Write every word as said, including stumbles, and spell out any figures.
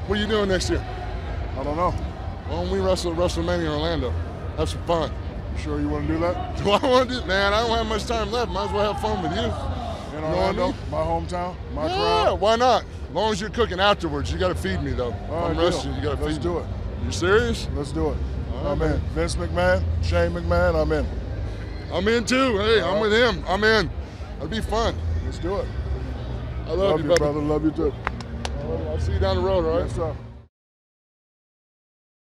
What are you doing next year? I don't know. Why don't we wrestle at WrestleMania in Orlando? Have some fun. You sure you want to do that? Do I want to do Man, I don't have much time left. Might as well have fun with you. In You know what I Orlando, mean? my hometown, my Yeah, crowd. why not? As long as you're cooking afterwards, you got to feed me, though. If All I'm right, wrestling, deal. you got to feed me. Let's do it. You serious? Let's do it. All right, I'm man. in. Vince McMahon, Shane McMahon, I'm in. I'm in too. Hey, All I'm right. with him. I'm in. That'd be fun. Let's do it. I love, Love you, you, brother. brother. Love you too. I'll see you down the road, all right? Yes, sir.